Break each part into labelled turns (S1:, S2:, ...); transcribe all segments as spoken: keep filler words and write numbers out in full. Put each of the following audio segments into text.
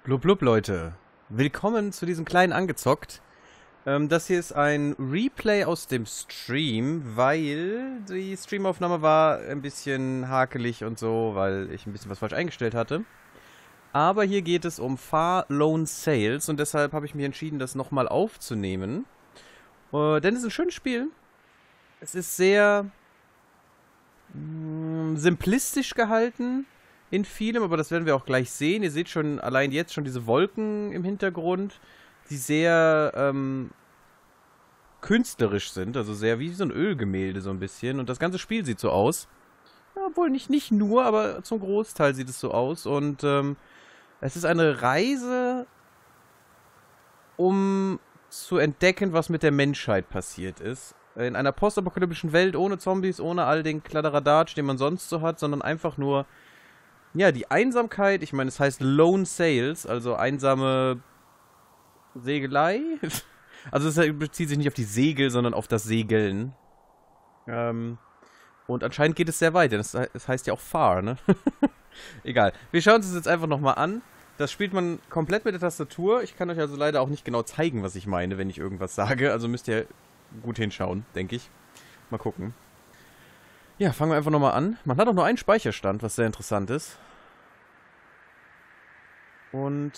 S1: Blub blub Leute, willkommen zu diesem kleinen Angezockt. Ähm, das hier ist ein Replay aus dem Stream, weil die Streamaufnahme war ein bisschen hakelig und so, weil ich ein bisschen was falsch eingestellt hatte. Aber hier geht es um Far Lone Sails und deshalb habe ich mich entschieden, das nochmal aufzunehmen. Äh, denn es ist ein schönes Spiel. Es ist sehr mh, simplistisch gehalten. In vielem, aber das werden wir auch gleich sehen. Ihr seht schon allein jetzt schon diese Wolken im Hintergrund, die sehr ähm, künstlerisch sind, also sehr wie so ein Ölgemälde so ein bisschen. Und das ganze Spiel sieht so aus. Ja, obwohl nicht, nicht nur, aber zum Großteil sieht es so aus. Und ähm, es ist eine Reise, um zu entdecken, was mit der Menschheit passiert ist. In einer postapokalyptischen Welt ohne Zombies, ohne all den Kladderadatsch, den man sonst so hat, sondern einfach nur ja, die Einsamkeit, ich meine, es heißt Lone Sails, also einsame Segelei. Also es bezieht sich nicht auf die Segel, sondern auf das Segeln. Ähm, und anscheinend geht es sehr weit, denn es, es heißt ja auch Far, ne? Egal. Wir schauen uns das jetzt einfach nochmal an. Das spielt man komplett mit der Tastatur. Ich kann euch also leider auch nicht genau zeigen, was ich meine, wenn ich irgendwas sage. Also müsst ihr gut hinschauen, denke ich. Mal gucken. Ja, fangen wir einfach nochmal an. Man hat auch nur einen Speicherstand, was sehr interessant ist. Und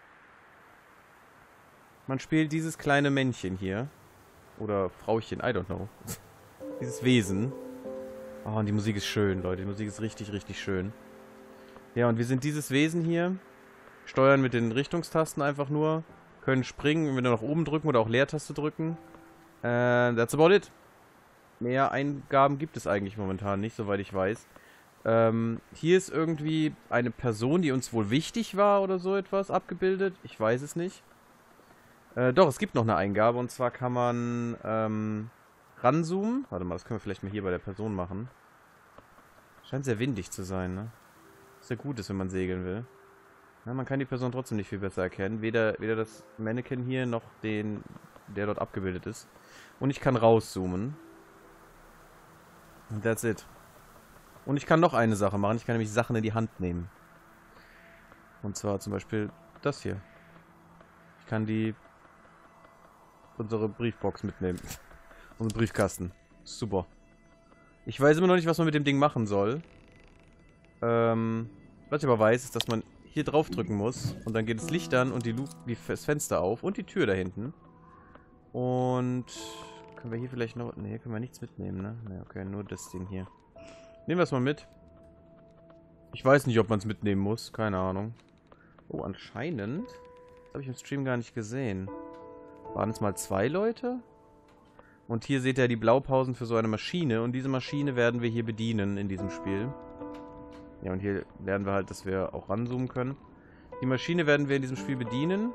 S1: man spielt dieses kleine Männchen hier. Oder Frauchen, I don't know. Dieses Wesen. Oh, und die Musik ist schön, Leute. Die Musik ist richtig, richtig schön. Ja, und wir sind dieses Wesen hier. Steuern mit den Richtungstasten einfach nur. Können springen, wenn wir nach oben drücken oder auch Leertaste drücken. Äh, that's about it. Mehr Eingaben gibt es eigentlich momentan nicht, soweit ich weiß. Ähm, hier ist irgendwie eine Person, die uns wohl wichtig war oder so etwas abgebildet. Ich weiß es nicht. Äh, doch, es gibt noch eine Eingabe und zwar kann man ähm, ranzoomen. Warte mal, das können wir vielleicht mal hier bei der Person machen. Scheint sehr windig zu sein, ne? Was ja gut ist, wenn man segeln will. Ja, man kann die Person trotzdem nicht viel besser erkennen. Weder, weder das Mannequin hier noch den, der dort abgebildet ist. Und ich kann rauszoomen. And that's it. Und ich kann noch eine Sache machen. Ich kann nämlich Sachen in die Hand nehmen. Und zwar zum Beispiel das hier. Ich kann die... unsere Briefbox mitnehmen. Unseren Briefkasten. Super. Ich weiß immer noch nicht, was man mit dem Ding machen soll. Ähm, was ich aber weiß, ist, dass man hier drauf drücken muss. Und dann geht das Licht an und die Lu die das Fenster auf. Und die Tür da hinten. Und... können wir hier vielleicht noch... Ne, hier können wir nichts mitnehmen, ne? Ne, okay, nur das Ding hier. Nehmen wir es mal mit. Ich weiß nicht, ob man es mitnehmen muss. Keine Ahnung. Oh, anscheinend... das habe ich im Stream gar nicht gesehen. Waren es mal zwei Leute? Und hier seht ihr die Blaupausen für so eine Maschine. Und diese Maschine werden wir hier bedienen in diesem Spiel. Ja, und hier lernen wir halt, dass wir auch ranzoomen können. Die Maschine werden wir in diesem Spiel bedienen.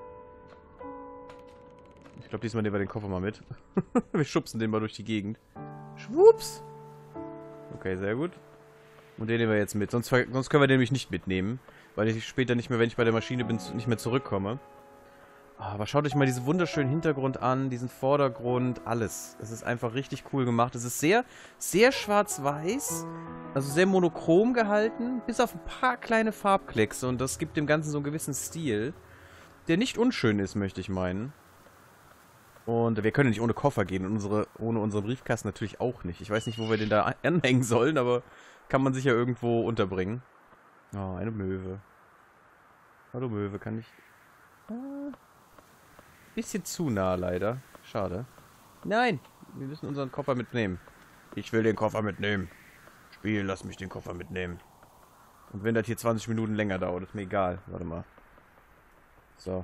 S1: Ich glaube, diesmal nehmen wir den Koffer mal mit. Wir schubsen den mal durch die Gegend. Schwupps! Okay, sehr gut. Und den nehmen wir jetzt mit. Sonst, sonst können wir den nämlich nicht mitnehmen. Weil ich später nicht mehr, wenn ich bei der Maschine bin, nicht mehr zurückkomme. Aber schaut euch mal diesen wunderschönen Hintergrund an, diesen Vordergrund, alles. Es ist einfach richtig cool gemacht. Es ist sehr, sehr schwarz-weiß, also sehr monochrom gehalten, bis auf ein paar kleine Farbkleckse. Und das gibt dem Ganzen so einen gewissen Stil, der nicht unschön ist, möchte ich meinen. Und wir können nicht ohne Koffer gehen und unsere, ohne unseren Briefkasten natürlich auch nicht. Ich weiß nicht, wo wir den da anhängen sollen, aber kann man sich ja irgendwo unterbringen. Oh, eine Möwe. Hallo Möwe, kann ich... Ah, bisschen zu nah leider. Schade. Nein, wir müssen unseren Koffer mitnehmen. Ich will den Koffer mitnehmen. Spiel, lass mich den Koffer mitnehmen. Und wenn das hier zwanzig Minuten länger dauert, ist mir egal. Warte mal. So.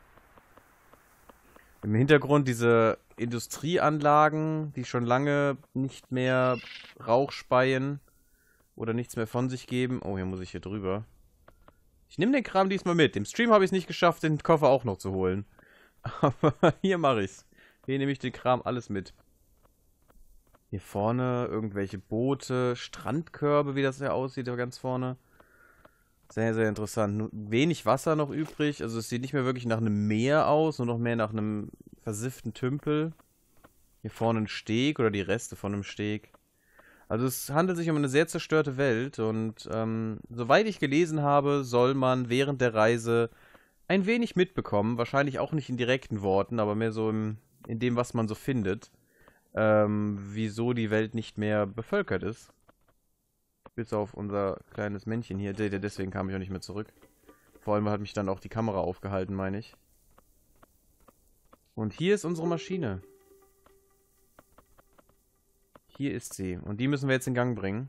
S1: Im Hintergrund diese Industrieanlagen, die schon lange nicht mehr Rauch speien oder nichts mehr von sich geben. Oh, hier muss ich hier drüber. Ich nehme den Kram diesmal mit. Im Stream habe ich es nicht geschafft, den Koffer auch noch zu holen. Aber hier mache ich es. Hier nehme ich den Kram alles mit. Hier vorne irgendwelche Boote, Strandkörbe, wie das ja aussieht, da ganz vorne. Sehr, sehr interessant. Wenig Wasser noch übrig. Also es sieht nicht mehr wirklich nach einem Meer aus, nur noch mehr nach einem versifften Tümpel. Hier vorne ein Steg oder die Reste von einem Steg. Also es handelt sich um eine sehr zerstörte Welt und ähm, soweit ich gelesen habe, soll man während der Reise ein wenig mitbekommen. Wahrscheinlich auch nicht in direkten Worten, aber mehr so im, in dem, was man so findet. Ähm, wieso die Welt nicht mehr bevölkert ist. Bis auf unser kleines Männchen hier. Deswegen kam ich auch nicht mehr zurück. Vor allem hat mich dann auch die Kamera aufgehalten, meine ich. Und hier ist unsere Maschine. Hier ist sie. Und die müssen wir jetzt in Gang bringen.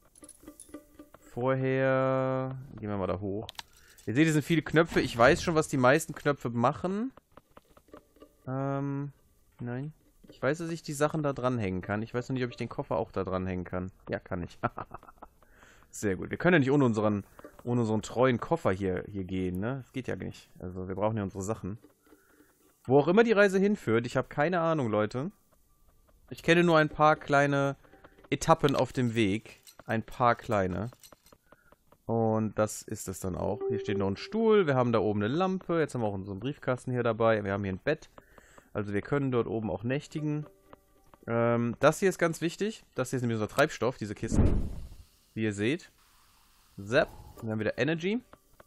S1: Vorher... Gehen wir mal da hoch. Ihr seht, hier sind viele Knöpfe. Ich weiß schon, was die meisten Knöpfe machen. Ähm... Nein. Ich weiß, dass ich die Sachen da dranhängen kann. Ich weiß noch nicht, ob ich den Koffer auch da dranhängen kann. Ja, kann ich. Sehr gut. Wir können ja nicht ohne unseren, ohne unseren treuen Koffer hier, hier gehen, ne? Das geht ja nicht. Also, wir brauchen ja unsere Sachen. Wo auch immer die Reise hinführt, ich habe keine Ahnung, Leute. Ich kenne nur ein paar kleine Etappen auf dem Weg. Ein paar kleine. Und das ist es dann auch. Hier steht noch ein Stuhl, wir haben da oben eine Lampe. Jetzt haben wir auch unseren Briefkasten hier dabei. Wir haben hier ein Bett. Also wir können dort oben auch nächtigen. Ähm, das hier ist ganz wichtig. Das hier ist nämlich unser Treibstoff, diese Kisten. Wie ihr seht. Zap. Dann haben wir wieder Energy.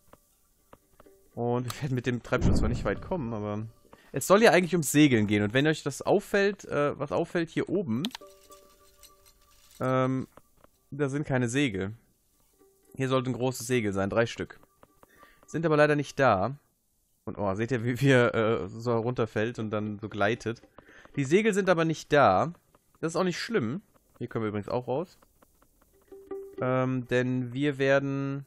S1: Und wir werden mit dem Treibstoff zwar nicht weit kommen, aber... Es soll ja eigentlich ums Segeln gehen. Und wenn euch das auffällt, äh, was auffällt hier oben... Ähm, da sind keine Segel. Hier sollte ein großes Segel sein, drei Stück. Sind aber leider nicht da. Und oh, seht ihr, wie wir äh, so runterfällt und dann so gleitet. Die Segel sind aber nicht da. Das ist auch nicht schlimm. Hier können wir übrigens auch raus. Ähm, denn wir werden...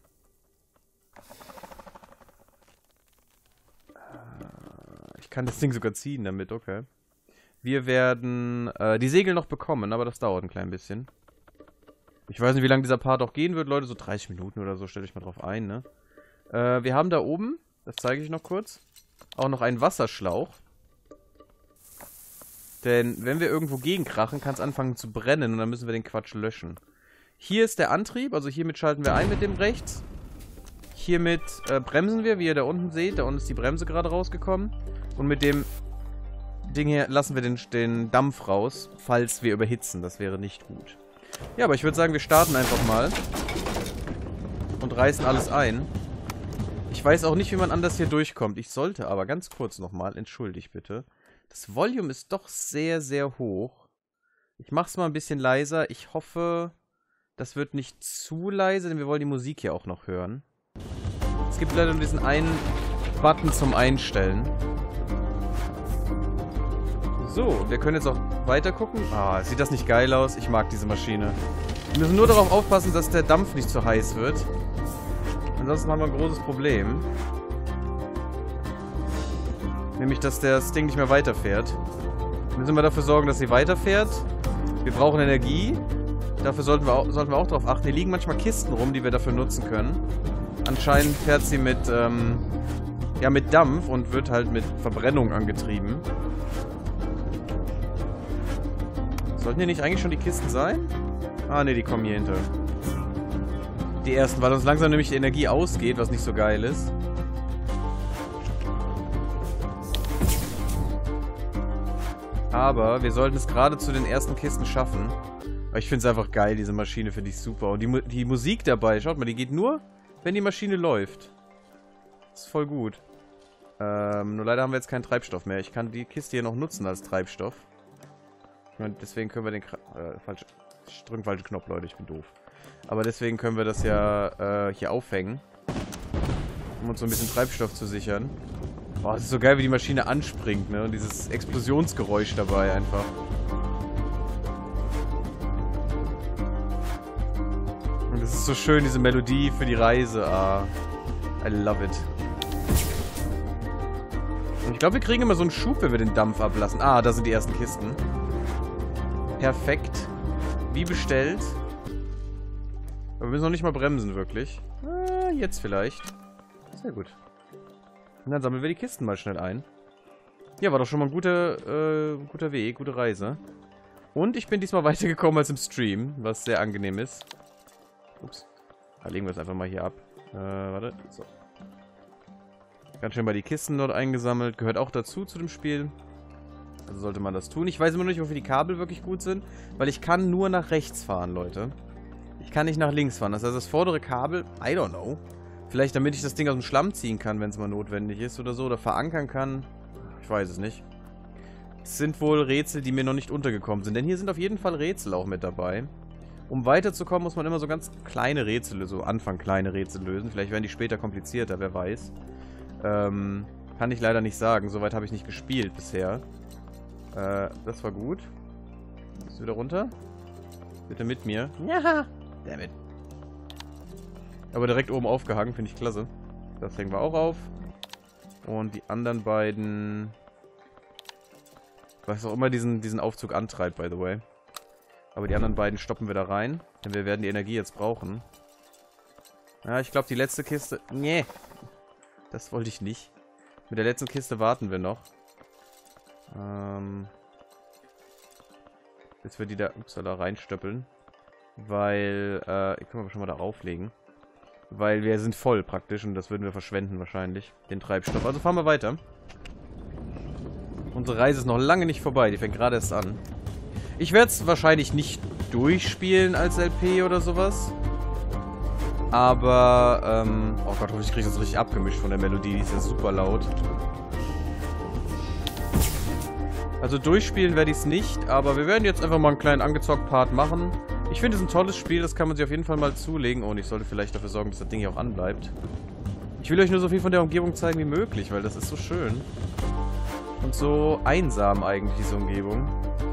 S1: Ich kann das Ding sogar ziehen damit, okay. Wir werden äh, die Segel noch bekommen, aber das dauert ein klein bisschen. Ich weiß nicht, wie lange dieser Part auch gehen wird, Leute. So dreißig Minuten oder so, stellt euch mal drauf ein, ne? Äh, wir haben da oben... Das zeige ich noch kurz. Auch noch einen Wasserschlauch. Denn wenn wir irgendwo gegenkrachen, kann es anfangen zu brennen und dann müssen wir den Quatsch löschen. Hier ist der Antrieb, also hiermit schalten wir ein mit dem rechts. Hiermit äh, bremsen wir, wie ihr da unten seht. Da unten ist die Bremse gerade rausgekommen. Und mit dem Ding hier lassen wir den, den Dampf raus, falls wir überhitzen. Das wäre nicht gut. Ja, aber ich würde sagen, wir starten einfach mal. Und reißen alles ein. Ich weiß auch nicht, wie man anders hier durchkommt. Ich sollte aber ganz kurz nochmal, entschuldigt bitte. Das Volume ist doch sehr, sehr hoch. Ich mache es mal ein bisschen leiser. Ich hoffe, das wird nicht zu leise, denn wir wollen die Musik hier auch noch hören. Es gibt leider nur diesen einen Button zum Einstellen. So, wir können jetzt auch weiter gucken. Ah, sieht das nicht geil aus? Ich mag diese Maschine. Wir müssen nur darauf aufpassen, dass der Dampf nicht zu heiß wird. Ansonsten haben wir ein großes Problem. Nämlich, dass das Ding nicht mehr weiterfährt. Müssen wir dafür sorgen, dass sie weiterfährt. Wir brauchen Energie. Dafür sollten wir auch, sollten wir auch drauf achten. Hier liegen manchmal Kisten rum, die wir dafür nutzen können. Anscheinend fährt sie mit, ähm, ja, mit Dampf und wird halt mit Verbrennung angetrieben. Sollten hier nicht eigentlich schon die Kisten sein? Ah, ne, die kommen hier hinter. Die ersten, weil uns langsam nämlich die Energie ausgeht, was nicht so geil ist. Aber wir sollten es gerade zu den ersten Kisten schaffen. Aber ich finde es einfach geil, diese Maschine finde ich super. Und die, Mu die Musik dabei, schaut mal, die geht nur, wenn die Maschine läuft. Das ist voll gut. Ähm, nur leider haben wir jetzt keinen Treibstoff mehr. Ich kann die Kiste hier noch nutzen als Treibstoff. Und deswegen können wir den... Äh, falsch, ich drücke den falschen Knopf, Leute, ich bin doof. Aber deswegen können wir das ja äh, hier aufhängen. Um uns so ein bisschen Treibstoff zu sichern. Oh, das ist so geil, wie die Maschine anspringt, ne? Und dieses Explosionsgeräusch dabei einfach. Und das ist so schön, diese Melodie für die Reise. Ah, I love it. Und ich glaube, wir kriegen immer so einen Schub, wenn wir den Dampf ablassen. Ah, da sind die ersten Kisten. Perfekt. Wie bestellt. Aber wir müssen noch nicht mal bremsen, wirklich. Ah, jetzt vielleicht. Sehr gut. Und dann sammeln wir die Kisten mal schnell ein. Ja, war doch schon mal ein guter, äh, guter Weg, gute Reise. Und ich bin diesmal weitergekommen als im Stream, was sehr angenehm ist. Ups. Da legen wir es einfach mal hier ab. Äh, warte. So. Ganz schön mal die Kisten dort eingesammelt. Gehört auch dazu, zu dem Spiel. Also sollte man das tun. Ich weiß immer noch nicht, wofür die Kabel wirklich gut sind. Weil ich kann nur nach rechts fahren, Leute. Ich kann nicht nach links fahren. Das heißt, das vordere Kabel, I don't know, Vielleicht damit ich das Ding aus dem Schlamm ziehen kann, wenn es mal notwendig ist oder so. Oder verankern kann. Ich weiß es nicht. Es sind wohl Rätsel, die mir noch nicht untergekommen sind. Denn hier sind auf jeden Fall Rätsel auch mit dabei. Um weiterzukommen, muss man immer so ganz kleine Rätsel, so Anfang kleine Rätsel lösen. Vielleicht werden die später komplizierter, wer weiß. Ähm, kann ich leider nicht sagen. Soweit habe ich nicht gespielt bisher. Äh, das war gut. Bist du wieder runter? Bitte mit mir. Ja, damit. Aber direkt oben aufgehangen, finde ich klasse. Das hängen wir auch auf. Und die anderen beiden... Was auch immer diesen, diesen Aufzug antreibt, by the way. Aber die anderen beiden stoppen wir da rein. Denn wir werden die Energie jetzt brauchen. Ja, ich glaube, die letzte Kiste... Nee. Das wollte ich nicht. Mit der letzten Kiste warten wir noch. Ähm... Bis wir die da... Ups, da reinstöppeln. Weil... Äh, die können wir schon mal da auflegen. Weil wir sind voll praktisch und das würden wir verschwenden wahrscheinlich. Den Treibstoff. Also fahren wir weiter. Unsere Reise ist noch lange nicht vorbei. Die fängt gerade erst an. Ich werde es wahrscheinlich nicht durchspielen als L P oder sowas. Aber, ähm... oh Gott, ich kriege das richtig abgemischt von der Melodie. Die ist ja super laut. Also durchspielen werde ich es nicht. Aber wir werden jetzt einfach mal einen kleinen angezockt Part machen. Ich finde es ein tolles Spiel, das kann man sich auf jeden Fall mal zulegen. Und ich sollte vielleicht dafür sorgen, dass das Ding hier auch anbleibt. Ich will euch nur so viel von der Umgebung zeigen wie möglich, weil das ist so schön. Und so einsam eigentlich, diese Umgebung.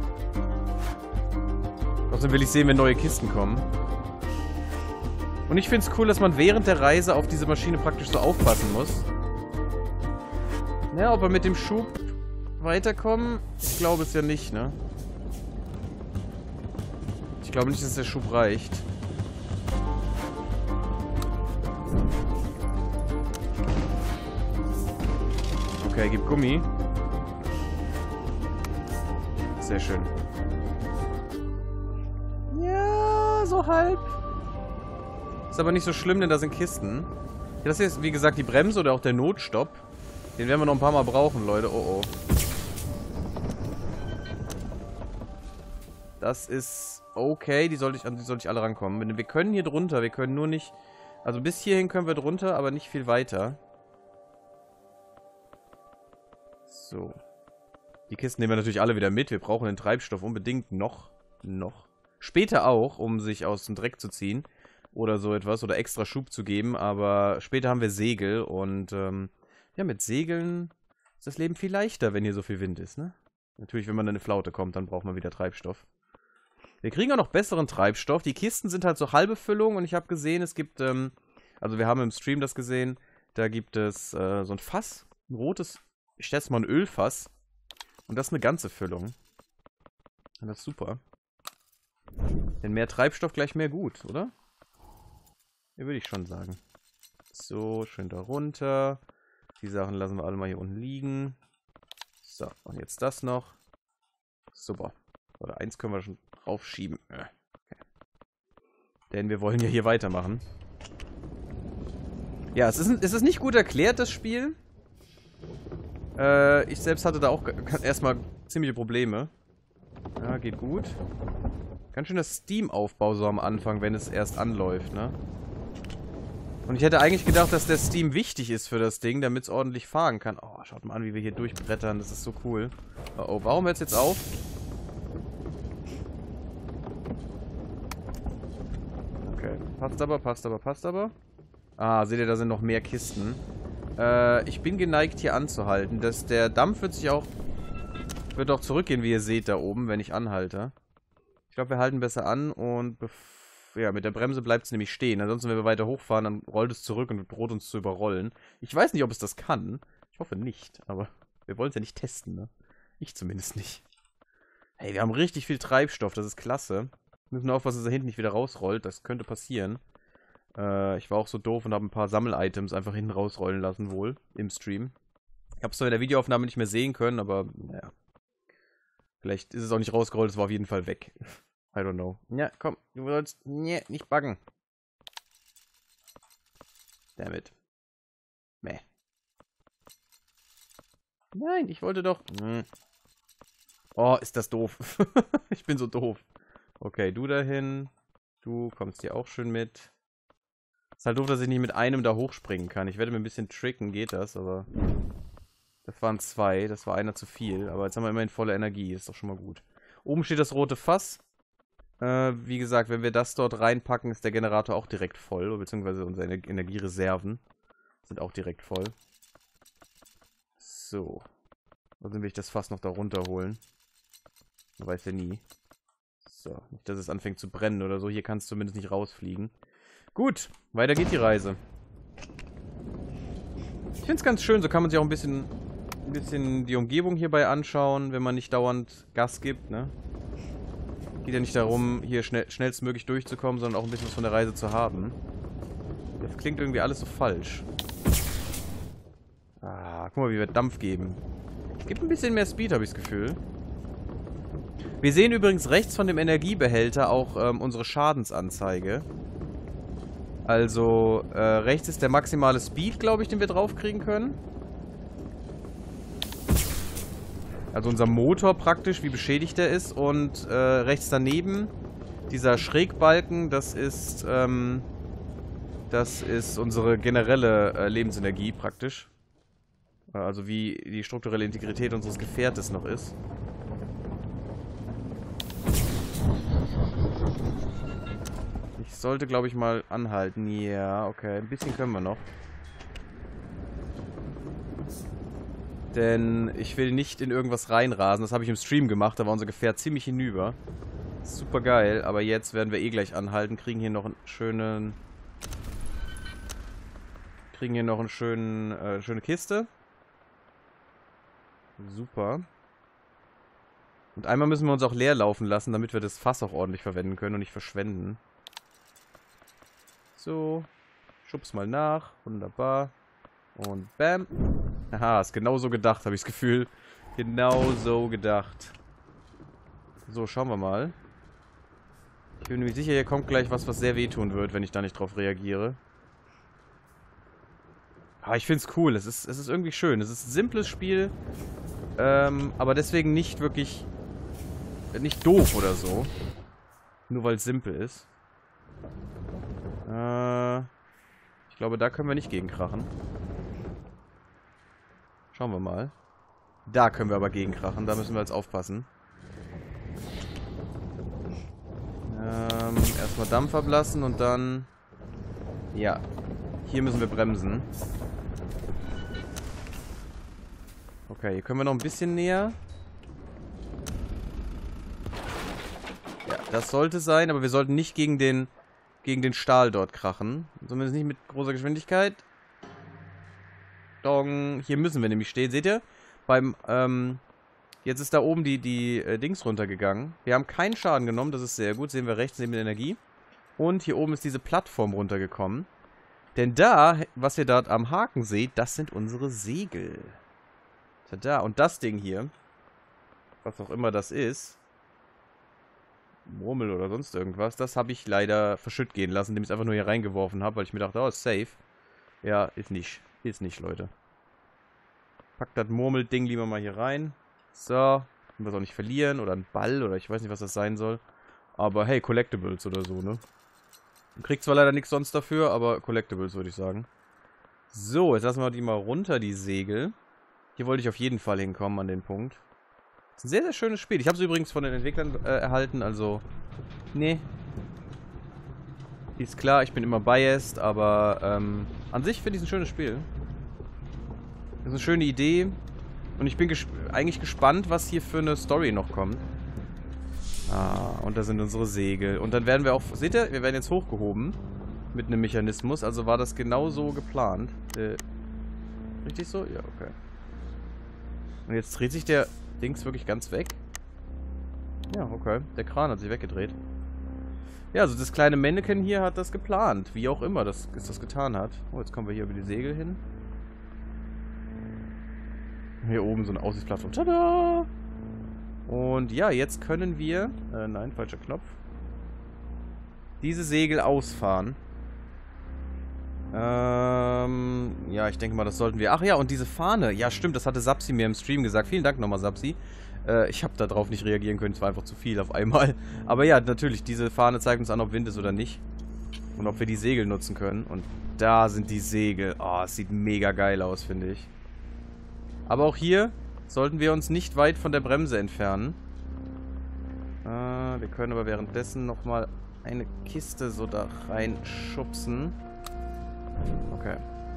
S1: Außerdem will ich sehen, wenn neue Kisten kommen. Und ich finde es cool, dass man während der Reise auf diese Maschine praktisch so aufpassen muss. Ja, ob wir mit dem Schub weiterkommen? Ich glaube es ja nicht, ne? Ich glaube nicht, dass der Schub reicht. Okay, gib Gummi. Sehr schön. Ja, so halb. Ist aber nicht so schlimm, denn da sind Kisten. Ja, das hier ist, wie gesagt, die Bremse oder auch der Notstopp. Den werden wir noch ein paar Mal brauchen, Leute. Oh, oh. Das ist okay. Die sollte ich, an die sollte ich alle rankommen. Wir können hier drunter. Wir können nur nicht... Also bis hierhin können wir drunter, aber nicht viel weiter. So. Die Kisten nehmen wir natürlich alle wieder mit. Wir brauchen den Treibstoff unbedingt noch. Noch. Später auch, um sich aus dem Dreck zu ziehen. Oder so etwas. Oder extra Schub zu geben. Aber später haben wir Segel. Und ähm, ja, mit Segeln ist das Leben viel leichter, wenn hier so viel Wind ist, ne? Natürlich, wenn man in eine Flaute kommt, dann braucht man wieder Treibstoff. Wir kriegen auch noch besseren Treibstoff. Die Kisten sind halt so halbe Füllung. Und ich habe gesehen, es gibt... Ähm, also wir haben im Stream das gesehen. Da gibt es äh, so ein Fass. Ein rotes... Ich schätze mal ein Ölfass. Und das ist eine ganze Füllung. Und das ist super. Denn mehr Treibstoff gleich mehr gut, oder? Ja, würde ich schon sagen. So, schön da runter. Die Sachen lassen wir alle mal hier unten liegen. So, und jetzt das noch. Super. Oder eins können wir schon draufschieben. Okay. Denn wir wollen ja hier weitermachen. Ja, es ist, es ist nicht gut erklärt, das Spiel. Äh, ich selbst hatte da auch erstmal ziemliche Probleme. Ja, geht gut. Ganz schön das Steam-Aufbau so am Anfang, wenn es erst anläuft, ne? Und ich hätte eigentlich gedacht, dass der Steam wichtig ist für das Ding, damit es ordentlich fahren kann. Oh, schaut mal an, wie wir hier durchbrettern. Das ist so cool. Oh, oh, warum hört es jetzt auf? Okay, passt aber, passt aber, passt aber. Ah, seht ihr, da sind noch mehr Kisten. Äh, ich bin geneigt, hier anzuhalten. Das, der Dampf wird sich auch... Wird auch zurückgehen, wie ihr seht, da oben, wenn ich anhalte. Ich glaube, wir halten besser an und... Ja, mit der Bremse bleibt es nämlich stehen. Ansonsten, wenn wir weiter hochfahren, dann rollt es zurück und droht uns zu überrollen. Ich weiß nicht, ob es das kann. Ich hoffe nicht, aber wir wollen es ja nicht testen, ne? Ich zumindest nicht. Hey, wir haben richtig viel Treibstoff, das ist klasse. Wir müssen nur aufpassen, dass er hinten nicht wieder rausrollt. Das könnte passieren. Äh, ich war auch so doof und habe ein paar Sammel-Items einfach hinten rausrollen lassen, wohl, im Stream. Ich habe es zwar in der Videoaufnahme nicht mehr sehen können, aber, naja. Vielleicht ist es auch nicht rausgerollt, es war auf jeden Fall weg. I don't know. Ja, komm, du sollst nee, nicht buggen. Damit. Meh. Nein, ich wollte doch... Hm. Oh, ist das doof. Ich bin so doof. Okay, du dahin. Du kommst hier auch schön mit. Ist halt doof, dass ich nicht mit einem da hochspringen kann. Ich werde mir ein bisschen tricken, geht das, aber... Das waren zwei, das war einer zu viel. Aber jetzt haben wir immerhin volle Energie, ist doch schon mal gut. Oben steht das rote Fass. Äh, wie gesagt, wenn wir das dort reinpacken, ist der Generator auch direkt voll. Beziehungsweise unsere Ener Energiereserven sind auch direkt voll. So. Also will ich das Fass noch da runterholen. Man weiß ja nie. So, nicht, dass es anfängt zu brennen oder so. Hier kann es zumindest nicht rausfliegen. Gut, weiter geht die Reise. Ich finde es ganz schön, so kann man sich auch ein bisschen, ein bisschen die Umgebung hierbei anschauen, wenn man nicht dauernd Gas gibt, ne? Geht ja nicht darum, hier schnell, schnellstmöglich durchzukommen, sondern auch ein bisschen was von der Reise zu haben. Das klingt irgendwie alles so falsch. Ah, guck mal, wie wir Dampf geben. Gibt ein bisschen mehr Speed, habe ich das Gefühl. Wir sehen übrigens rechts von dem Energiebehälter auch ähm, unsere Schadensanzeige. Also, äh, rechts ist der maximale Speed, glaube ich, den wir draufkriegen können. Also unser Motor praktisch, wie beschädigt er ist. Und äh, rechts daneben, dieser Schrägbalken, das ist, ähm, das ist unsere generelle äh, Lebensenergie praktisch. Äh, also wie die strukturelle Integrität unseres Gefährtes noch ist. Ich sollte, glaube ich, mal anhalten. Ja, okay. Ein bisschen können wir noch. Denn ich will nicht in irgendwas reinrasen. Das habe ich im Stream gemacht. Da war unser Gefährt ziemlich hinüber. Super geil. Aber jetzt werden wir eh gleich anhalten. Kriegen hier noch einen schönen... Kriegen hier noch einen schönen, äh, schöne Kiste. Super. Und einmal müssen wir uns auch leer laufen lassen, damit wir das Fass auch ordentlich verwenden können und nicht verschwenden. So. Schub's mal nach. Wunderbar. Und bam. Aha, ist genauso gedacht, habe ich das Gefühl. Genau so gedacht. So, schauen wir mal. Ich bin mir sicher, hier kommt gleich was, was sehr wehtun wird, wenn ich da nicht drauf reagiere. Aber ich finde es cool. Es ist, es ist irgendwie schön. Es ist ein simples Spiel. Ähm, aber deswegen nicht wirklich... Nicht doof oder so. Nur weil es simpel ist. Äh, ich glaube, da können wir nicht gegen krachen. Schauen wir mal. Da können wir aber gegen krachen. Da müssen wir jetzt aufpassen. Ähm, erstmal Dampf ablassen und dann... Ja. Hier müssen wir bremsen. Okay, hier können wir noch ein bisschen näher. Ja, das sollte sein, aber wir sollten nicht gegen den, gegen den Stahl dort krachen. Zumindest nicht mit großer Geschwindigkeit. Dong. Hier müssen wir nämlich stehen. Seht ihr? Beim, ähm, jetzt ist da oben die, die äh, Dings runtergegangen. Wir haben keinen Schaden genommen, das ist sehr gut. Sehen wir rechts neben der Energie. Und hier oben ist diese Plattform runtergekommen. Denn da, was ihr dort am Haken seht, das sind unsere Segel. Tada. Und das Ding hier, was auch immer das ist, Murmel oder sonst irgendwas, das habe ich leider verschütt gehen lassen, indem ich es einfach nur hier reingeworfen habe, weil ich mir dachte, oh, ist safe. Ja, ist nicht. Ist nicht, Leute. Packt das Murmelding lieber mal hier rein. So. Können wir es auch nicht verlieren. Oder ein Ball. Oder ich weiß nicht, was das sein soll. Aber hey, Collectibles oder so, ne? Man kriegt zwar leider nichts sonst dafür, aber Collectibles, würde ich sagen. So, jetzt lassen wir die mal runter, die Segel. Hier wollte ich auf jeden Fall hinkommen an den Punkt. Das ist ein sehr, sehr schönes Spiel. Ich habe es übrigens von den Entwicklern äh, erhalten, also... Nee. Ist klar, ich bin immer biased, aber ähm, an sich finde ich es ein schönes Spiel. Das ist eine schöne Idee. Und ich bin ges eigentlich gespannt, was hier für eine Story noch kommt. Ah, und da sind unsere Segel. Und dann werden wir auch... Seht ihr, wir werden jetzt hochgehoben. Mit einem Mechanismus. Also war das genau so geplant. Äh, richtig so? Ja, okay. Und jetzt dreht sich der Dings wirklich ganz weg. Ja, okay. Der Kran hat sich weggedreht. Ja, also das kleine Mannequin hier hat das geplant. Wie auch immer das, es das getan hat. Oh, jetzt kommen wir hier über die Segel hin. Hier oben so eine Aussichtsplattform. Tada! Und ja, jetzt können wir... Äh, nein, falscher Knopf. Diese Segel ausfahren. Ähm... Ja, ich denke mal, das sollten wir... Ach ja, und diese Fahne. Ja, stimmt, das hatte Sapsi mir im Stream gesagt. Vielen Dank nochmal, Sapsi. Äh, ich habe darauf nicht reagieren können. Es war einfach zu viel auf einmal. Aber ja, natürlich, diese Fahne zeigt uns an, ob Wind ist oder nicht. Und ob wir die Segel nutzen können. Und da sind die Segel. Oh, es sieht mega geil aus, finde ich. Aber auch hier sollten wir uns nicht weit von der Bremse entfernen. Äh, wir können aber währenddessen nochmal eine Kiste so da reinschubsen. Okay.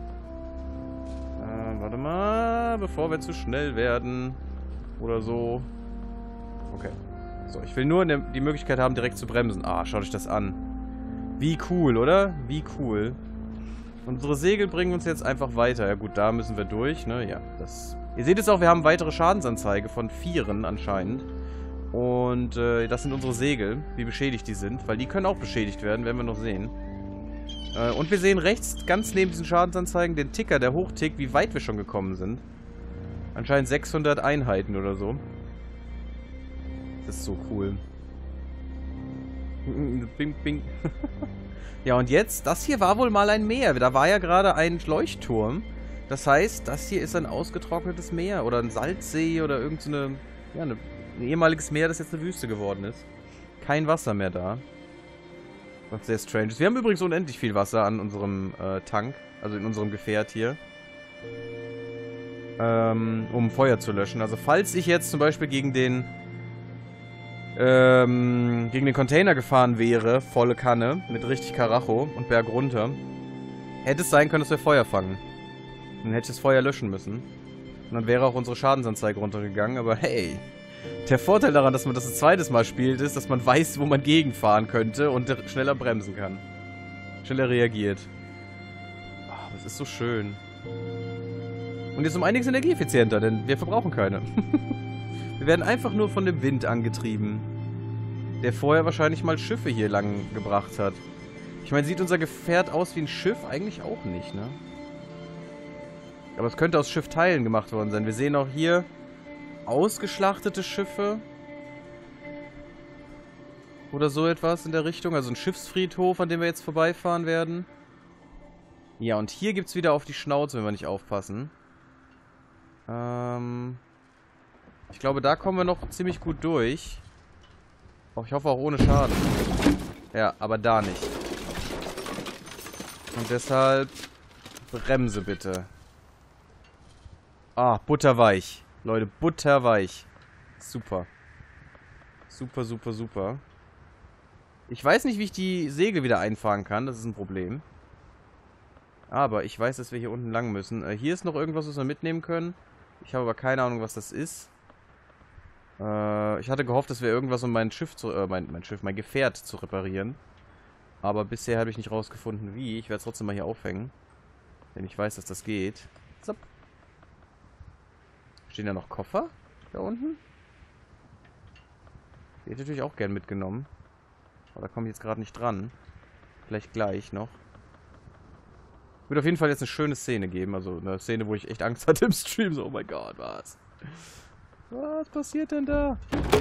S1: Äh, warte mal, bevor wir zu schnell werden. Oder so. Okay. So, ich will nur die Möglichkeit haben, direkt zu bremsen. Ah, schaut euch das an. Wie cool, oder? Wie cool. Unsere Segel bringen uns jetzt einfach weiter. Ja gut, da müssen wir durch, ne? Ja, das... Ihr seht es auch, wir haben weitere Schadensanzeige von Vieren anscheinend. Und äh, das sind unsere Segel, wie beschädigt die sind. Weil die können auch beschädigt werden, werden wir noch sehen. Äh, und wir sehen rechts, ganz neben diesen Schadensanzeigen, den Ticker, der hochtickt, wie weit wir schon gekommen sind. Anscheinend sechshundert Einheiten oder so. Das ist so cool. Bing, bing. Ja, und jetzt, das hier war wohl mal ein Meer. Da war ja gerade ein Leuchtturm. Das heißt, das hier ist ein ausgetrocknetes Meer. Oder ein Salzsee oder irgendeine, ja, eine, ein ehemaliges Meer, das jetzt eine Wüste geworden ist. Kein Wasser mehr da. Was sehr strange ist. Wir haben übrigens unendlich viel Wasser an unserem äh, Tank. Also in unserem Gefährt hier. Ähm, um Feuer zu löschen. Also falls ich jetzt zum Beispiel gegen den ähm, gegen den Container gefahren wäre, volle Kanne, mit richtig Karacho und Berg runter, hätte es sein können, dass wir Feuer fangen. Dann hätte ich das Feuer löschen müssen. Und dann wäre auch unsere Schadensanzeige runtergegangen, aber hey, der Vorteil daran, dass man das ein zweites Mal spielt, ist, dass man weiß, wo man gegenfahren könnte und schneller bremsen kann. Schneller reagiert. Oh, das ist so schön. Und jetzt um einiges energieeffizienter, denn wir verbrauchen keine. Wir werden einfach nur von dem Wind angetrieben, der vorher wahrscheinlich mal Schiffe hier lang gebracht hat. Ich meine, sieht unser Gefährt aus wie ein Schiff? Eigentlich auch nicht, ne? Aber es könnte aus Schiffteilen gemacht worden sein. Wir sehen auch hier ausgeschlachtete Schiffe. Oder so etwas in der Richtung. Also ein Schiffsfriedhof, an dem wir jetzt vorbeifahren werden. Ja, und hier gibt es wieder auf die Schnauze, wenn wir nicht aufpassen. Ähm... Ich glaube, da kommen wir noch ziemlich gut durch. Ich hoffe auch ohne Schaden. Ja, aber da nicht. Und deshalb Bremse bitte. Ah, butterweich. Leute, butterweich. Super. Super, super, super. Ich weiß nicht, wie ich die Segel wieder einfahren kann. Das ist ein Problem. Aber ich weiß, dass wir hier unten lang müssen. Äh, hier ist noch irgendwas, was wir mitnehmen können. Ich habe aber keine Ahnung, was das ist. Ich hatte gehofft, dass wir irgendwas, um mein Schiff zu, äh, mein, mein Schiff, mein Gefährt zu reparieren. Aber bisher habe ich nicht rausgefunden, wie. Ich werde es trotzdem mal hier aufhängen. Denn ich weiß, dass das geht. Zap. Stehen da noch Koffer? Da unten? Die hätte ich natürlich auch gern mitgenommen. Aber da komme ich jetzt gerade nicht dran. Vielleicht gleich noch. Wird auf jeden Fall jetzt eine schöne Szene geben. Also eine Szene, wo ich echt Angst hatte im Stream. So, oh mein Gott, was? Was passiert denn da?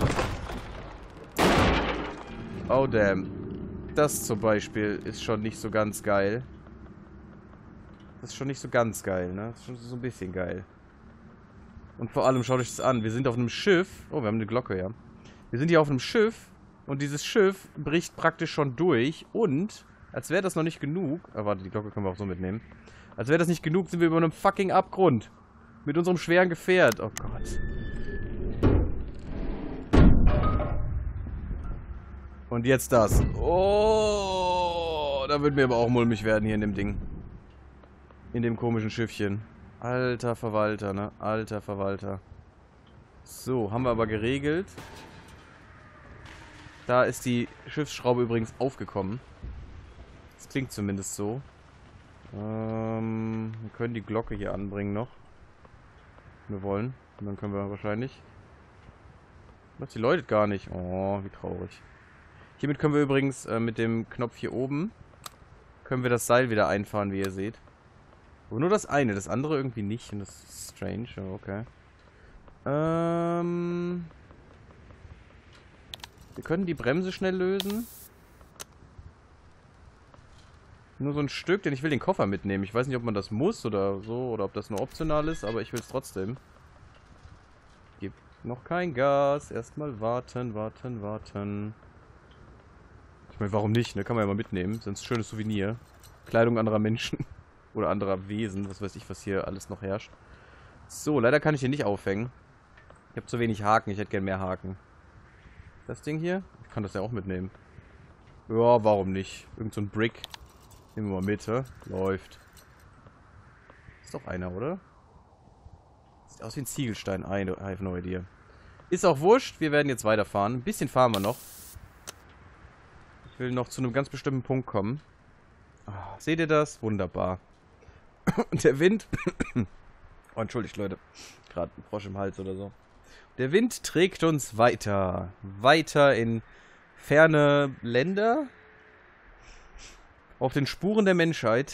S1: Oh damn. Das zum Beispiel ist schon nicht so ganz geil. Das ist schon nicht so ganz geil, ne? Das ist schon so ein bisschen geil. Und vor allem, schaut euch das an. Wir sind auf einem Schiff. Oh, wir haben eine Glocke, ja. Wir sind hier auf einem Schiff. Und dieses Schiff bricht praktisch schon durch. Und, als wäre das noch nicht genug. Ah, warte, die Glocke können wir auch so mitnehmen. Als wäre das nicht genug, sind wir über einem fucking Abgrund. Mit unserem schweren Gefährt. Oh Gott. Und jetzt das. Oh, da wird mir aber auch mulmig werden hier in dem Ding. In dem komischen Schiffchen. Alter Verwalter, ne? Alter Verwalter. So, haben wir aber geregelt. Da ist die Schiffsschraube übrigens aufgekommen. Das klingt zumindest so. Ähm, wir können die Glocke hier anbringen noch. Wir wollen. Und dann können wir wahrscheinlich... Was, die läutet gar nicht. Oh, wie traurig. Hiermit können wir übrigens äh, mit dem Knopf hier oben können wir das Seil wieder einfahren, wie ihr seht. Aber nur das eine, das andere irgendwie nicht. Und das ist strange. Oh, okay. Ähm... Wir können die Bremse schnell lösen. Nur so ein Stück, denn ich will den Koffer mitnehmen. Ich weiß nicht, ob man das muss oder so, oder ob das nur optional ist, aber ich will es trotzdem. Gibt noch kein Gas. Erstmal warten, warten, warten. meine, warum nicht, ne? Kann man ja mal mitnehmen. Das ist ein schönes Souvenir. Kleidung anderer Menschen. Oder anderer Wesen. Was weiß ich, was hier alles noch herrscht. So, leider kann ich hier nicht aufhängen. Ich habe zu wenig Haken. Ich hätte gern mehr Haken. Das Ding hier? Ich kann das ja auch mitnehmen. Ja, warum nicht? Irgend so ein Brick. Nehmen wir mal mit, hä? Läuft. Ist doch einer, oder? Sieht aus wie ein Ziegelstein. I have no idea. Ist auch wurscht. Wir werden jetzt weiterfahren. Ein bisschen fahren wir noch. Ich will noch zu einem ganz bestimmten Punkt kommen. Ah, seht ihr das? Wunderbar. Und der Wind... oh, entschuldigt, Leute. Gerade ein Frosch im Hals oder so. Der Wind trägt uns weiter. Weiter in ferne Länder. Auf den Spuren der Menschheit.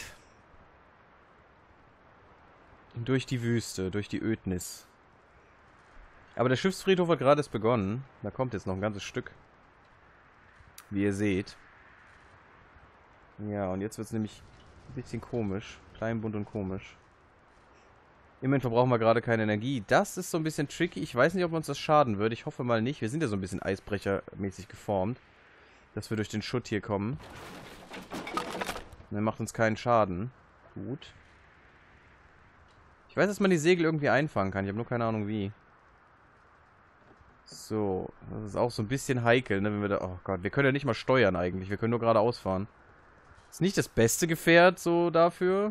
S1: Durch die Wüste, durch die Ödnis. Aber der Schiffsfriedhof hat gerade erst begonnen. Da kommt jetzt noch ein ganzes Stück. Wie ihr seht. Ja, und jetzt wird es nämlich ein bisschen komisch. Klein, bunt und komisch. Immerhin verbrauchen wir gerade keine Energie. Das ist so ein bisschen tricky. Ich weiß nicht, ob uns das schaden würde. Ich hoffe mal nicht. Wir sind ja so ein bisschen eisbrechermäßig geformt. Dass wir durch den Schutt hier kommen. Und der macht uns keinen Schaden. Gut. Ich weiß, dass man die Segel irgendwie einfangen kann. Ich habe nur keine Ahnung wie. So. Das ist auch so ein bisschen heikel, ne? Wenn wir da... Oh Gott, wir können ja nicht mal steuern eigentlich. Wir können nur geradeaus fahren. Ist nicht das beste Gefährt so dafür.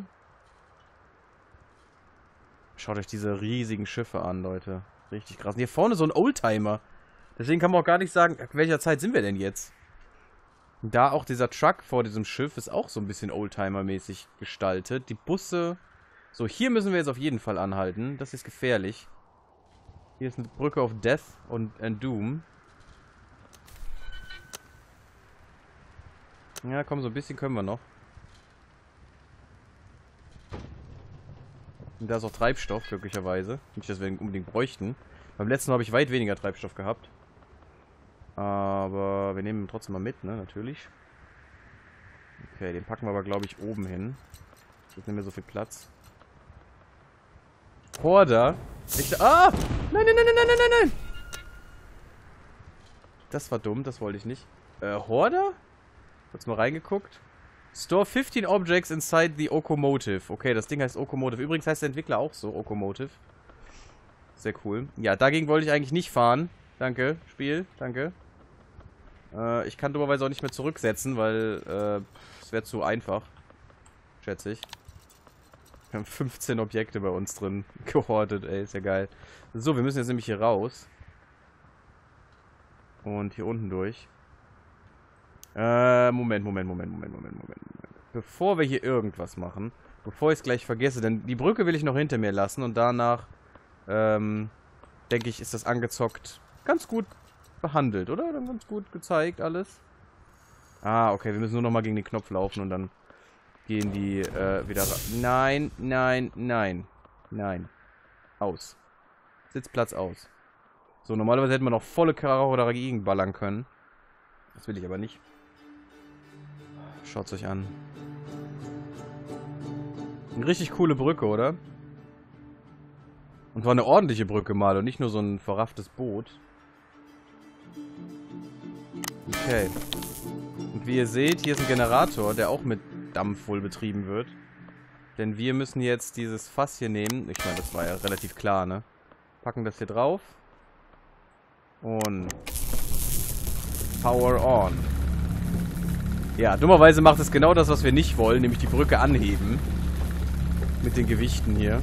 S1: Schaut euch diese riesigen Schiffe an, Leute. Richtig krass. Und hier vorne so ein Oldtimer. Deswegen kann man auch gar nicht sagen, in welcher Zeit sind wir denn jetzt? Und da auch dieser Truck vor diesem Schiff ist auch so ein bisschen Oldtimer-mäßig gestaltet. Die Busse... So, hier müssen wir jetzt auf jeden Fall anhalten. Das ist gefährlich. Hier ist eine Brücke auf Death und and Doom. Ja, komm, so ein bisschen können wir noch. Und da ist auch Treibstoff, glücklicherweise. Nicht, dass wir ihn unbedingt bräuchten. Beim letzten Mal habe ich weit weniger Treibstoff gehabt. Aber wir nehmen ihn trotzdem mal mit, ne, natürlich. Okay, den packen wir aber, glaube ich, oben hin. Das ist nicht mehr so viel Platz. Horder. Ich, ah! Nein, nein, nein, nein, nein, nein, nein! Das war dumm, das wollte ich nicht. Äh, Horder? Kurz mal reingeguckt. Store fifteen objects inside the Okomotive. Okay, das Ding heißt Okomotive. Übrigens heißt der Entwickler auch so, Okomotive. Sehr cool. Ja, dagegen wollte ich eigentlich nicht fahren. Danke, Spiel, danke. Äh, ich kann dummerweise auch nicht mehr zurücksetzen, weil äh, es wäre zu einfach. Schätze ich. Wir haben fünfzehn Objekte bei uns drin gehortet, ey, ist ja geil. So, wir müssen jetzt nämlich hier raus. Und hier unten durch. Äh, Moment, Moment, Moment, Moment, Moment, Moment, Moment. Bevor wir hier irgendwas machen, bevor ich es gleich vergesse, denn die Brücke will ich noch hinter mir lassen und danach, ähm, denke ich, ist das angezockt ganz gut behandelt, oder? Dann ganz gut gezeigt alles. Ah, okay, wir müssen nur noch mal gegen den Knopf laufen und dann gehen die äh, wieder rein. Nein, nein, nein. Nein. Aus. Sitzplatz aus. So, normalerweise hätten wir noch volle Karacho dagegen ballern können. Das will ich aber nicht. Schaut's euch an. Eine richtig coole Brücke, oder? Und war eine ordentliche Brücke mal und nicht nur so ein verrafftes Boot. Okay. Und wie ihr seht, hier ist ein Generator, der auch mit Dampf wohl betrieben wird. Denn wir müssen jetzt dieses Fass hier nehmen. Ich meine, das war ja relativ klar, ne? Packen das hier drauf. Und Power on. Ja, dummerweise macht es genau das, was wir nicht wollen, nämlich die Brücke anheben. Mit den Gewichten hier.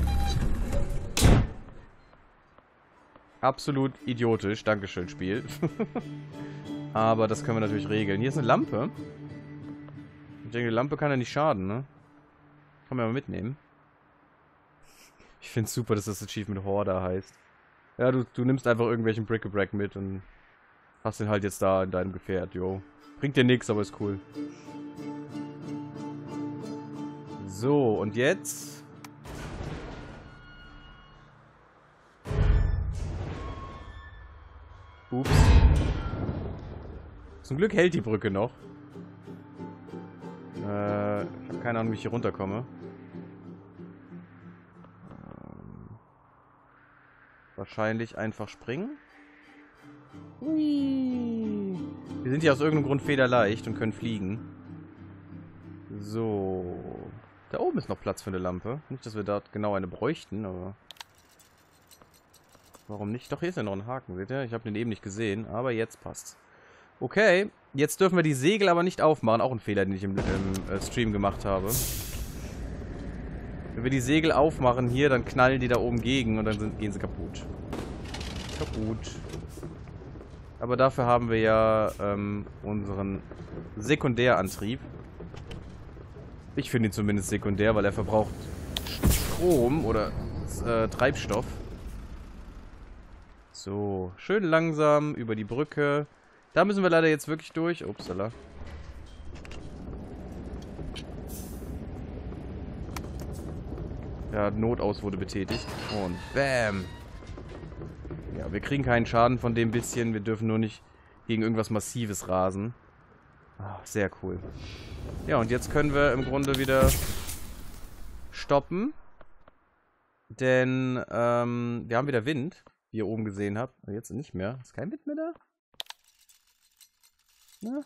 S1: Absolut idiotisch. Dankeschön, Spiel. Aber das können wir natürlich regeln. Hier ist eine Lampe. Ich denke, die Lampe kann ja nicht schaden, ne? Kann man ja mal mitnehmen. Ich finde es super, dass das Achievement Horder heißt. Ja, du, du nimmst einfach irgendwelchen Bric-a-Brac mit und hast den halt jetzt da in deinem Gefährt, jo. Bringt dir nichts, aber ist cool. So, und jetzt... Ups. Zum Glück hält die Brücke noch. Äh, ich habe keine Ahnung, wie ich hier runterkomme. Ähm, wahrscheinlich einfach springen. Hui. Wir sind hier aus irgendeinem Grund federleicht und können fliegen. So. Da oben ist noch Platz für eine Lampe. Nicht, dass wir dort genau eine bräuchten, aber... Warum nicht? Doch, hier ist ja noch ein Haken, seht ihr? Ich habe den eben nicht gesehen, aber jetzt passt's. Okay, jetzt dürfen wir die Segel aber nicht aufmachen. Auch ein Fehler, den ich im, im äh, Stream gemacht habe. Wenn wir die Segel aufmachen hier, dann knallen die da oben gegen und dann sind, gehen sie kaputt. Kaputt. Aber dafür haben wir ja ähm, unseren Sekundärantrieb. Ich finde ihn zumindest sekundär, weil er verbraucht Strom oder äh, Treibstoff. So, schön langsam über die Brücke. Da müssen wir leider jetzt wirklich durch. Upsala. Ja, Notaus wurde betätigt. Und bam. Ja, wir kriegen keinen Schaden von dem bisschen. Wir dürfen nur nicht gegen irgendwas Massives rasen. Ah, sehr cool. Ja, und jetzt können wir im Grunde wieder stoppen. Denn ähm, wir haben wieder Wind, wie ihr oben gesehen habt. Jetzt nicht mehr. Ist kein Wind mehr da? Na?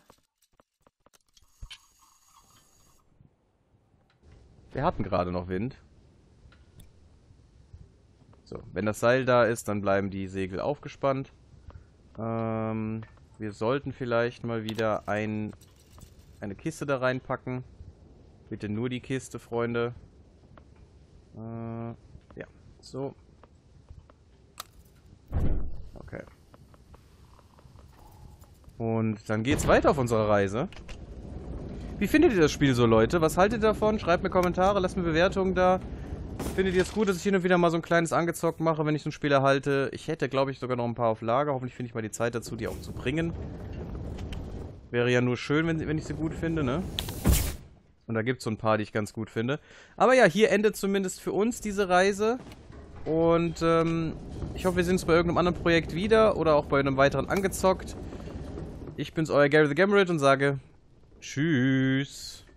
S1: Wir hatten gerade noch Wind. So, wenn das Seil da ist, dann bleiben die Segel aufgespannt. Ähm, wir sollten vielleicht mal wieder ein, eine Kiste da reinpacken. Bitte nur die Kiste, Freunde. Äh, ja, so. Okay. Und dann geht's weiter auf unserer Reise. Wie findet ihr das Spiel so, Leute? Was haltet ihr davon? Schreibt mir Kommentare, lasst mir Bewertungen da. Findet ihr es gut, dass ich hin und wieder mal so ein kleines Angezockt mache, wenn ich so ein Spiel erhalte? Ich hätte, glaube ich, sogar noch ein paar auf Lager. Hoffentlich finde ich mal die Zeit dazu, die auch zu bringen. Wäre ja nur schön, wenn, wenn ich sie gut finde, ne? Und da gibt es so ein paar, die ich ganz gut finde. Aber ja, hier endet zumindest für uns diese Reise. Und ähm, ich hoffe, wir sehen uns bei irgendeinem anderen Projekt wieder oder auch bei einem weiteren Angezockt. Ich bin's, euer Gary the Gamerit und sage Tschüss.